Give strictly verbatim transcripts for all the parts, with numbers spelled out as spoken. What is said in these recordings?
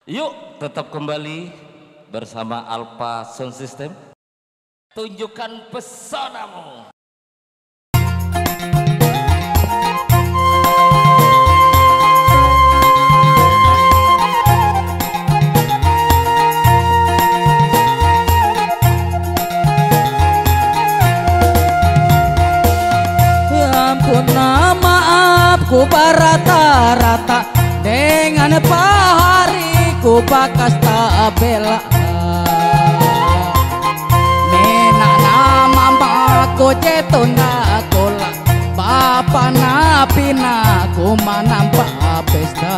Yuk tetap kembali bersama Alpha Sound System. Tunjukkan pesonamu. Ya ampun, maaf ku barata-rata dengan pahariku bakas tak bela. Nena nama maku cetona kola Bapa napina ku manampak pesta.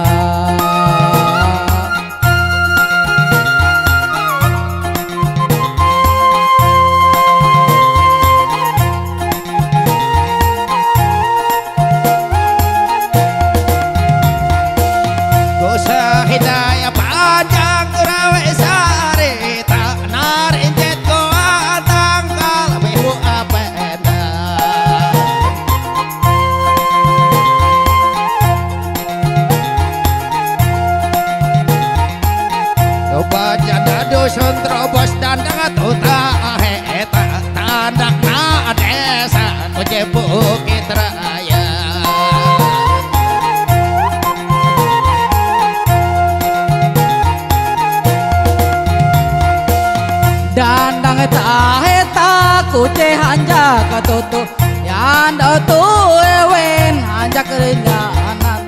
Hidayah panjang kurawe sari tak narinjet ko atang kalbihu apenda coba janda dusun terobos dan dengan tuta heta tandak na desa uje bukit raya. Dandang taheta kuce hanja katutu yang tu ewen hanja kerja anak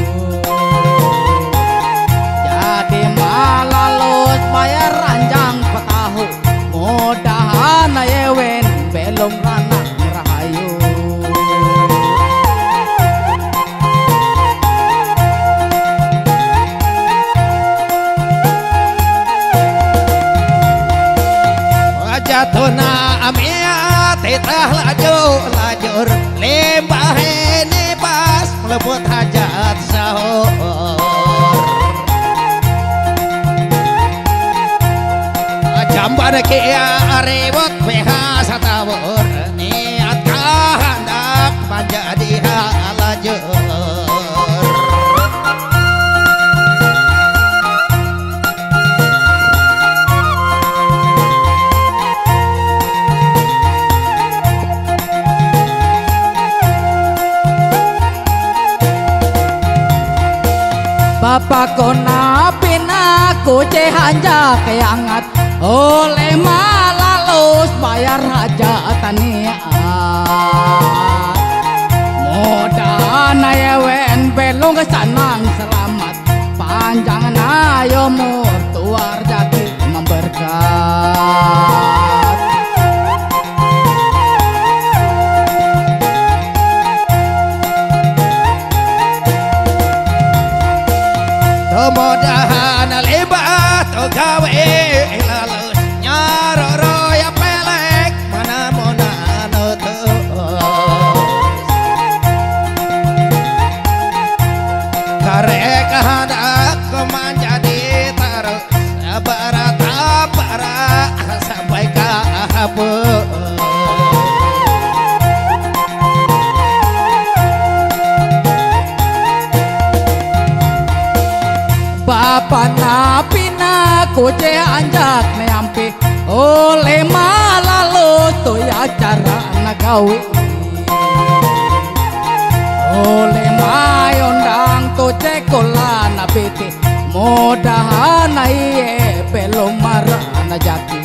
jadi malalus bayar ranjang petahu mudahan ewen belum ranak rahayu. Jatuna amia titah lajur lajur limbah ini pas melebut hajat sahur jamban kia ribut beha satawur niat kahandak menjadi halajur. Bapak kona pina kuce hanja keangat oleh malalus bayar hajatan niat mudahan ayewen belum kesanang selamat panjang ayo umur tuar jati memberkat. Mudahan libat gawe lalus nyaroro ya pelek mana mona nutus karek hendak menjadi terus bara-bara sampai kabur. Bapak napina kuce anjak neampi oleh malalus tu ya cara nagawi oleh mayondang tu cekola napiti mudahan iye belum marah najaki.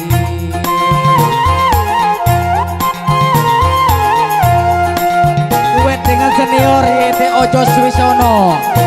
Duet dengan senior yete Ojo Swisono.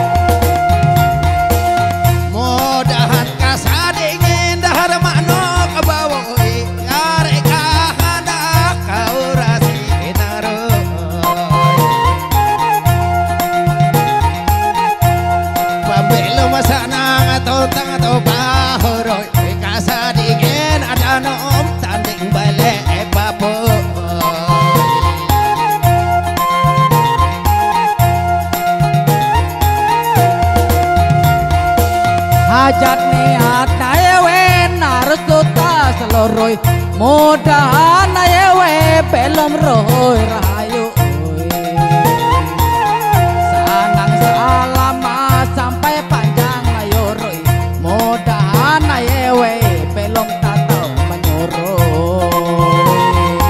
Hajat niat naewen harus tuta seloroy mudahan naewe belum roy rahayu sanang salama sampai panjang ayo roy mudahan mudah-mudahan ayewe belum tahu menyuruh.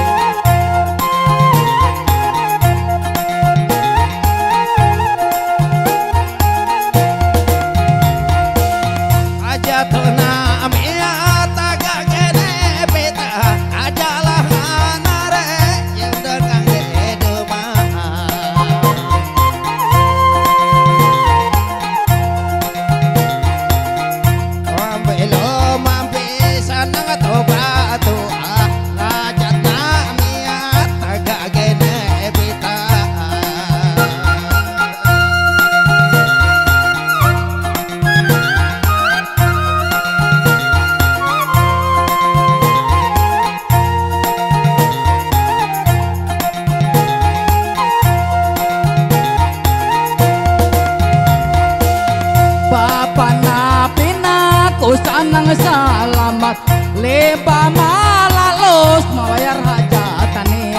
aja tuna amia taga gene peta aja lah nare yang dengan dedema ambelo mampi sanang toba tua aja tuna amia taga gene peta Sanang salamat leba malalus mawayar hajatane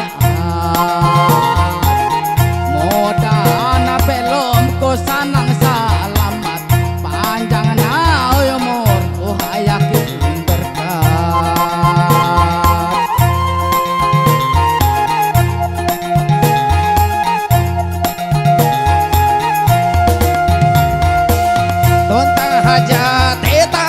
modana belum ko sanang salamat panjang na umur ku hayakin berkah tontang hajat eta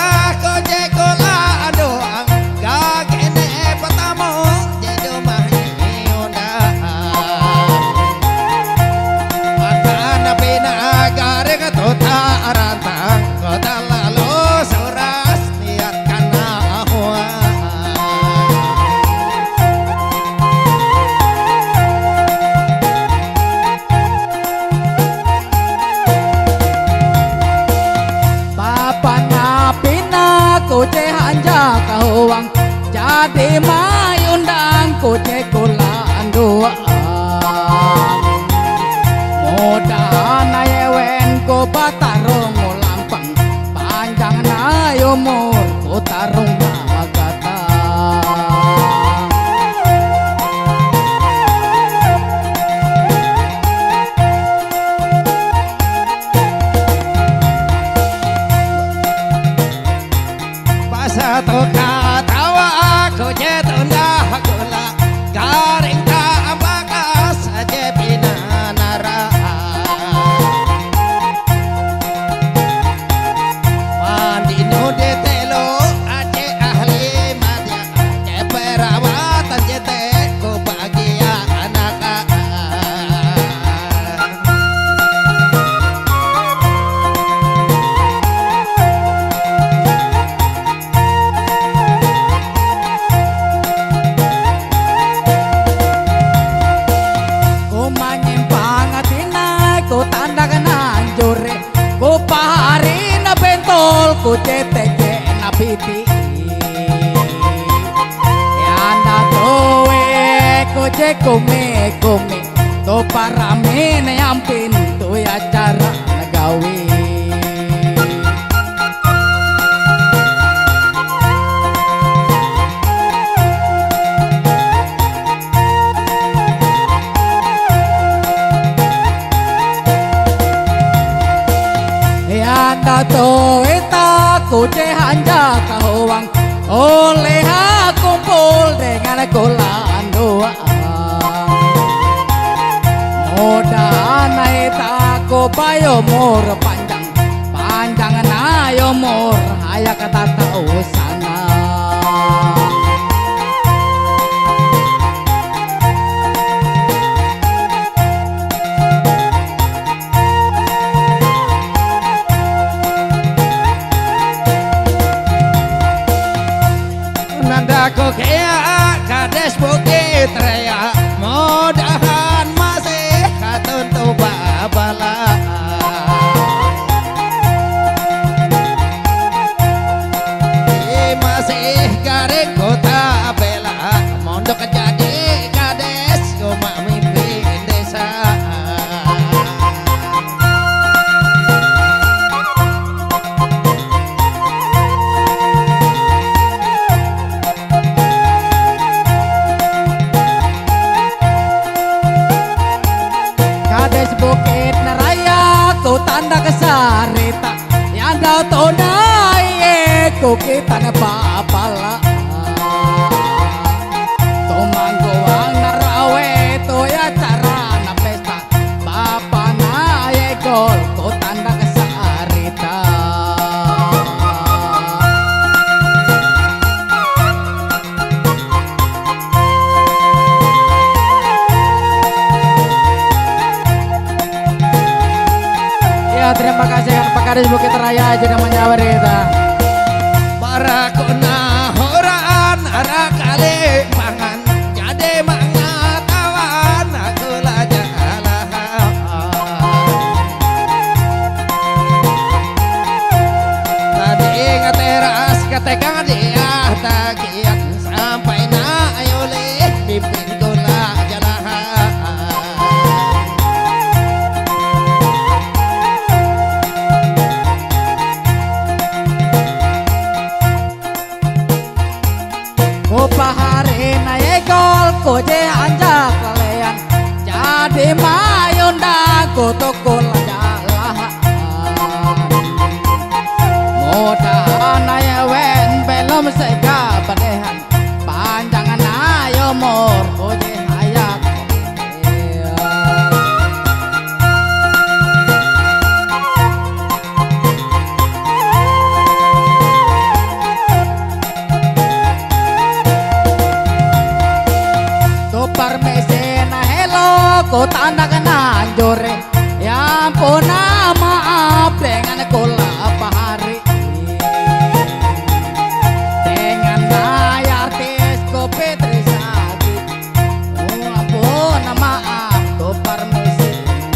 arantang kota lalu suras niatkan ahwa Papa napina kuce hanja kahuang jadi mayundang kuce kulaan doa mudah ayewen ko batarong lampang panjang na umur ko tarong magata basa to katawa ko jetunda gula garing ta ambakas saja pinanara ku ceteke na piti yanda towe ku cekume kume to parame na yampin tu acara nagawi yanda towe kuce hanja kahuang oleh kumpul dengan kolan doa mudah naik tako bayo mur panjang panjang na yo mur haya kata tahu sana aku kaya kades bukit raya mudahan masih katun tu babala ku kita ne papala tumanggo ang narawe to ya cara na pesta bapa na ye gol ko tanda kesarita ya terima kasih kan Pak Kadis Bukit Raya juga menyawarita para kona horan ara kali pangan jadi mangatawan aku lajalah tadi ngateras ketegang dia tagian sampai na ayole pimpin gula jalan pahari na egol ko je anjak lalean jadi mayonda ko tokol jalah mudahan na wen belum sega padehan panjangan ayo mor ko je hayak parmesena hello ko tanda kana jore ya ampun maaf dengan kula pahari dengan naya artis ko Petri Sagi oh ampun maaf ko parmesena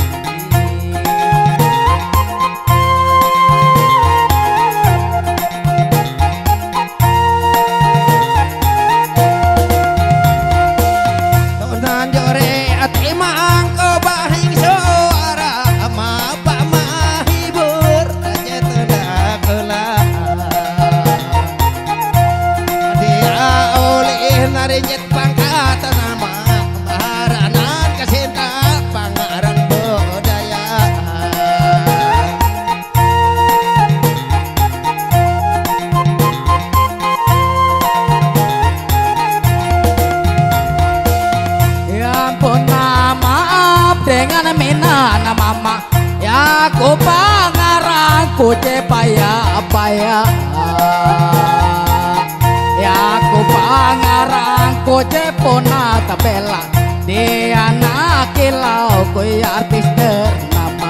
Nyet pangkatan nama maharanan kesinta pangaran budaya ya ampun maaf dengan mina mama ya ku pangarang ku cepaya paya ya ku pangarang ku cepona tabela dia anak kilau ku artis ternama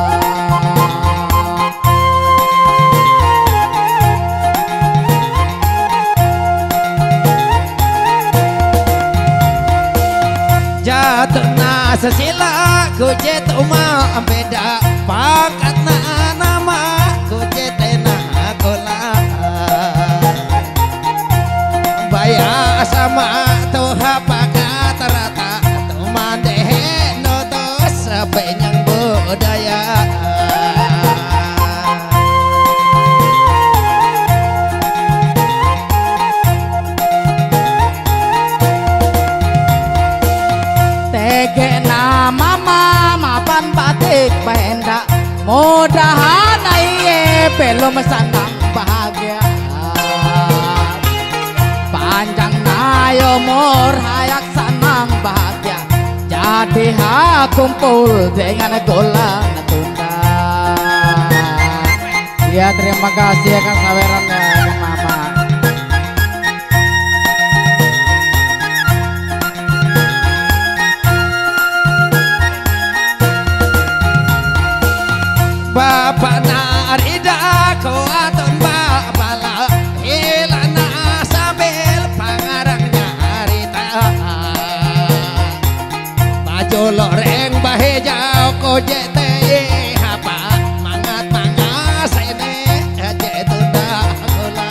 jatuh na sesila ku jetuma beda pangkat na nama ku jetena kola baya sama tuh pakat rata tuh mandehe notos sepenyang budaya tege nama mama pan batik benda mudahan aye belum sanang bahagia panjang nayo mor hayak sanang bahagia jadi ha kumpul dengan gola tunda ya terima kasih ya kan sawerannya kan mama bapak narida ko aton bapala hilana sambil pangarang nyarita baju loreng bahejau ko jete hapa mangat mangas ini jetu dah gula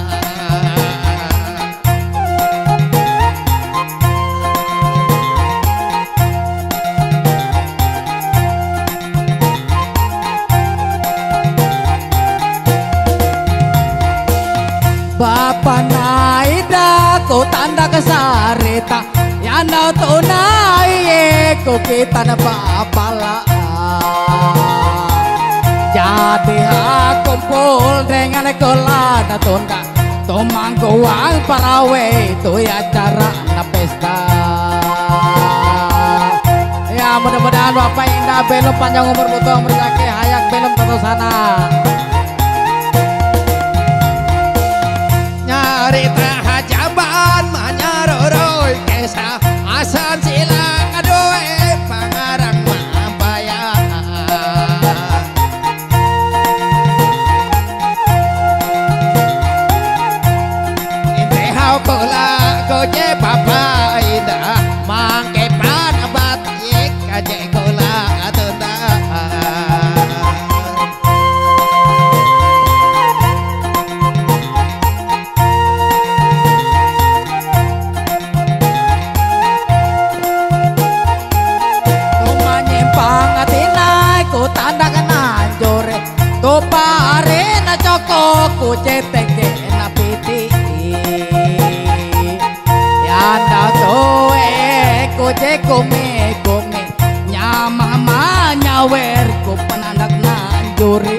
Bapak naida ko tanda kesarita ya nau to nai ko kita na papala ja Diha kumpul dengan kola da tunda tumangguang parawe itu ya acara na pesta. Ya mudah-mudahan Bapak Indah belum panjang umur butuh rezeki hayak belum tentu sana. Nyari tahajaban manyaroroy kesah asan silang adoe pangarang mambaya. Intehau kola koje Bapak Indah mangke panabat yek kaje kola atunda. Tanda kena jore to pare na coko ku ceteke na piti ya nda to e ku ceko me kome nyama ma nyawer ku penandak na jore.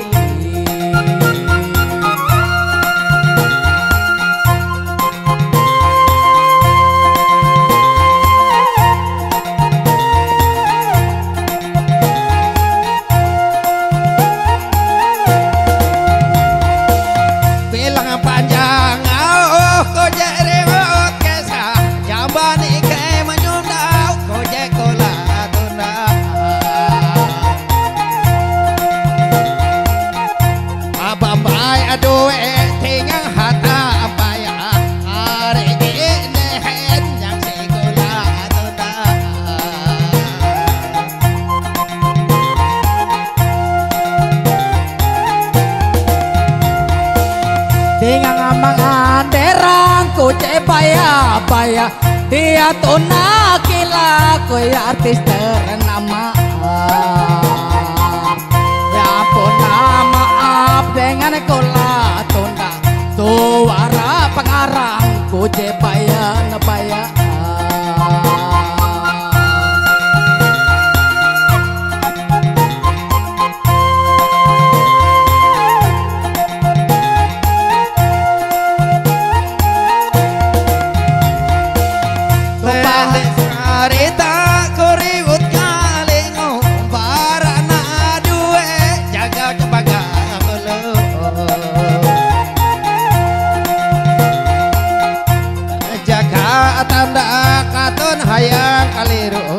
Aduh eh tinggal hata apa ya hari ini hen yang sekolah tunda. Tinggal ngamangan derang ku cepaya paya dia tuna kila ku ya artis ternama. Ya pun maaf dengan kola tunda suara pengarang ku cepaya nepaya. Tanda katon hayang kaliru